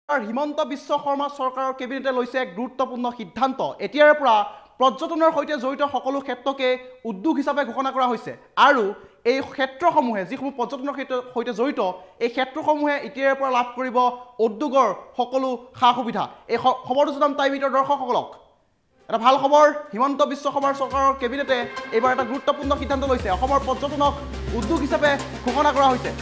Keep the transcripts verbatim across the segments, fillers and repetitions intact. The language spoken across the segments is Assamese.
হিমন্ত বিশ্ব শৰ্মা চৰকাৰৰ কেবিনেটে লৈছে এক গুৰুত্বপূৰ্ণ সিদ্ধান্ত। এতিয়াৰ পৰা পৰ্যটনৰ সৈতে জড়িত সকলো ক্ষেত্ৰকে উদ্যোগ হিচাপে ঘোষণা কৰা হৈছে আৰু এই ক্ষেত্ৰসমূহে যিসমূহ পৰ্যটনৰ সৈতে জড়িত এই ক্ষেত্ৰসমূহে এতিয়াৰ পৰা লাভ কৰিব উদ্যোগৰ সকলো সা সুবিধা। এই খবৰটো জনাম টাইম মিটাৰ দৰ্শকসকলক। এটা ভাল খবৰ, হিমন্ত বিশ্ব শৰ্মা চৰকাৰৰ কেবিনেটে এইবাৰ এটা গুৰুত্বপূৰ্ণ সিদ্ধান্ত লৈছে। অসমৰ পৰ্যটনক উদ্যোগ হিচাপে ঘোষণা কৰা হৈছে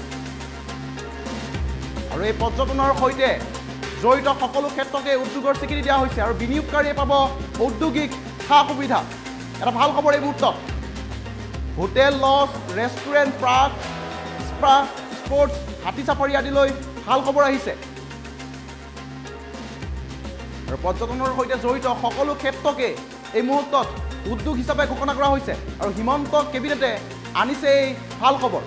আৰু এই পৰ্যটনৰ সৈতে জড়িত সকলো ক্ষেত্ৰকে উদ্যোগৰ স্বীকৃতি দিয়া হৈছে আৰু বিনিয়োগকাৰীয়ে পাব ঔদ্যোগিক সা সুবিধা। এটা ভাল খবৰ এই মুহূৰ্তত। Hotel, lodge, restaurant, park, spa, sports, হাতী চাফাৰী আদিলৈ ভাল খবৰ আহিছে আৰু পৰ্যটনৰ সৈতে জড়িত সকলো ক্ষেত্ৰকে এই মুহূৰ্তত উদ্যোগ হিচাপে ঘোষণা কৰা হৈছে আৰু হিমন্ত কেবিনেটে আনিছে এই ভাল খবৰ।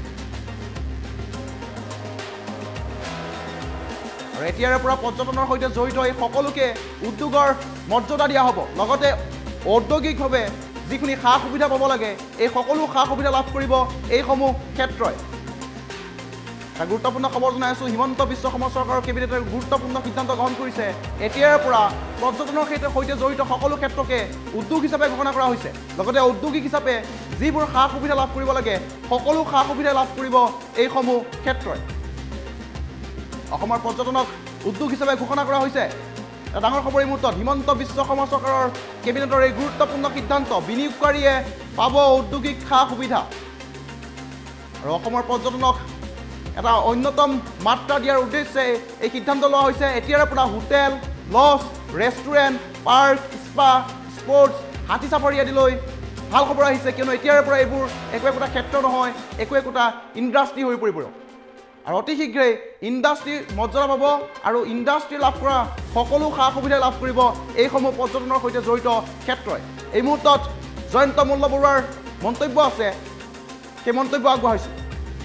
আৰু এতিয়াৰে পৰা পৰ্যটনৰ সৈতে জড়িত এই সকলোকে উদ্যোগৰ মৰ্যাদা দিয়া হ'ব। লগতে ঔদ্যোগিকভাৱে যিখিনি সা সুবিধা পাব লাগে এই সকলো সা সুবিধা লাভ কৰিব এইসমূহ ক্ষেত্ৰই। এটা গুৰুত্বপূৰ্ণ খবৰ জনাই আছোঁ। হিমন্ত বিশ্ব শৰ্মা চৰকাৰৰ কেবিনেটে গুৰুত্বপূৰ্ণ সিদ্ধান্ত গ্ৰহণ কৰিছে। এতিয়াৰ পৰা পৰ্যটনৰ সৈতে জড়িত সকলো ক্ষেত্ৰকে উদ্যোগ হিচাপে ঘোষণা কৰা হৈছে। লগতে ঔদ্যোগিক হিচাপে যিবোৰ সা সুবিধা লাভ কৰিব লাগে সকলো সা সুবিধা লাভ কৰিব এইসমূহ ক্ষেত্ৰই। অসমৰ পৰ্যটনক উদ্যোগ হিচাপে ঘোষণা কৰা হৈছে। এটা ডাঙৰ খবৰ এই মুহূৰ্তত। হিমন্ত বিশ্ব শৰ্মা চৰকাৰৰ কেবিনেটৰ এই গুৰুত্বপূৰ্ণ সিদ্ধান্ত, বিনিয়োগকাৰীয়ে পাব ঔদ্যোগিক সা সুবিধা আৰু অসমৰ পৰ্যটনক এটা অন্যতম মাত্ৰা দিয়াৰ উদ্দেশ্যে এই সিদ্ধান্ত লোৱা হৈছে। এতিয়াৰে পৰা hotel, lodge, restaurant, park, spa, sports, হাতী চাফাৰী আদিলৈ ভাল খবৰ আহিছে, কিয়নো এতিয়াৰে পৰা এইবোৰ একো একোটা ক্ষেত্ৰ নহয়, একো একোটা ইণ্ডাষ্ট্ৰী হৈ পৰিব আৰু অতি শীঘ্ৰেই ইণ্ডাষ্ট্ৰী মৰ্যাদা পাব আৰু ইণ্ডাষ্ট্ৰী লাভ কৰা সকলো সা সুবিধা লাভ কৰিব এইসমূহ পৰ্যটনৰ সৈতে জড়িত ক্ষেত্ৰই। এই মুহূৰ্তত জয়ন্ত মল্ল বৰুৱাৰ মন্তব্য আছে, সেই মন্তব্য আগবঢ়াইছোঁ।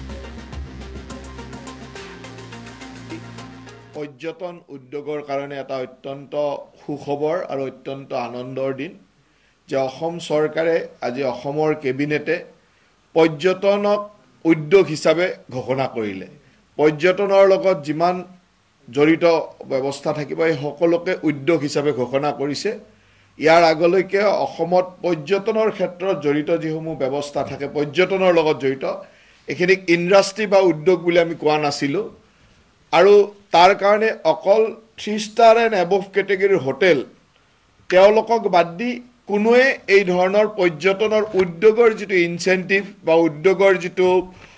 পৰ্যটন উদ্যোগৰ কাৰণে এটা অত্যন্ত সুখবৰ আৰু অত্যন্ত আনন্দৰ দিন যে অসম চৰকাৰে আজি অসমৰ কেবিনেটে পৰ্যটনক উদ্যোগ হিচাপে ঘোষণা কৰিলে। পৰ্যটনৰ লগত যিমান জড়িত ব্যৱস্থা থাকিব এই সকলোকে উদ্যোগ হিচাপে ঘোষণা কৰিছে। ইয়াৰ আগলৈকে অসমত পৰ্যটনৰ ক্ষেত্ৰত জড়িত যিসমূহ ব্যৱস্থা থাকে পৰ্যটনৰ লগত জড়িত এইখিনিক ইণ্ডাষ্ট্ৰী বা উদ্যোগ বুলি আমি কোৱা নাছিলোঁ আৰু তাৰ কাৰণে অকল থ্ৰী ষ্টাৰ এণ্ড এবভ কেটেগৰীৰ হোটেল তেওঁলোকক বাদ দি কোনোৱে এই ধৰণৰ পৰ্যটনৰ উদ্যোগৰ যিটো ইনচেণ্টিভ বা উদ্যোগৰ যিটো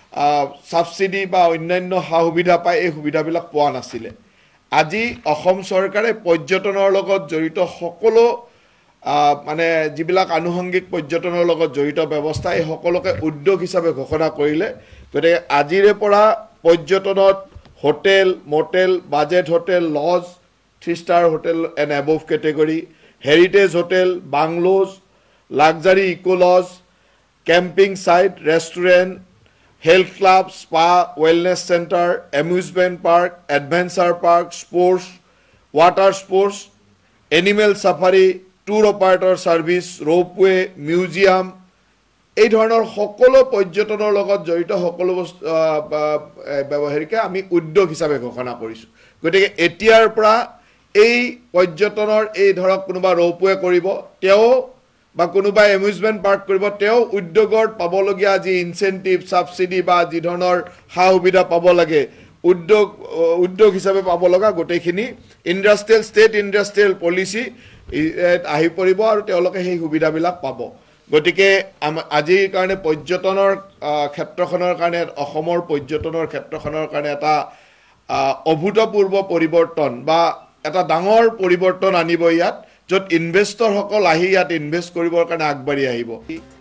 ছাবচিডি বা অন্যান্য সা সুবিধা পায় এই সুবিধাবিলাক পোৱা নাছিলে। আজি অসম চৰকাৰে পৰ্যটনৰ লগত জড়িত সকলো মানে যিবিলাক আনুষংগিক পৰ্যটনৰ লগত জড়িত ব্যৱস্থা এই সকলোকে উদ্যোগ হিচাপে ঘোষণা কৰিলে। গতিকে আজিৰে পৰা পৰ্যটনত hotel, motel, budget hotel, lodge, three star hotel and above category, heritage hotel, bungalows, luxury eco lodge, camping site, restaurant, health club, spa, wellness centre, amusement park, adventure park, sports, water sports, animal safari, tour operator service, ropeway, museum এই ধৰণৰ সকলো পৰ্যটনৰ লগত জড়িত সকলো বস্তু ব্যৱহাৰিকে আমি উদ্যোগ হিচাপে ঘোষণা কৰিছোঁ। গতিকে এতিয়াৰ পৰা এই পৰ্যটনৰ এই ধৰক কোনোবা ৰ'পৱে কৰিব তেওঁ বা কোনোবাই এমিউজমেণ্ট পাৰ্ক কৰিব তেওঁ উদ্যোগত পাবলগীয়া যি ইনচেণ্টিভ, ছাবচিডি বা যি ধৰণৰ সা সুবিধা পাব লাগে উদ্যোগ উদ্যোগ হিচাপে পাব লগা গোটেইখিনি ইণ্ডাষ্ট্ৰিয়েল ষ্টেট ইণ্ডাষ্ট্ৰিয়েল পলিচি আহি পৰিব আৰু তেওঁলোকে সেই সুবিধাবিলাক পাব। গতিকে আজিৰ কাৰণে পৰ্যটনৰ ক্ষেত্ৰখনৰ কাৰণে অসমৰ পৰ্যটনৰ ক্ষেত্ৰখনৰ কাৰণে এটা অভূতপূৰ্ব পৰিৱৰ্তন বা এটা ডাঙৰ পৰিৱৰ্তন আনিব ইয়াত, য'ত ইনভেষ্টৰসকল আহি ইয়াত ইনভেষ্ট কৰিবৰ কাৰণে আগবাঢ়ি আহিব।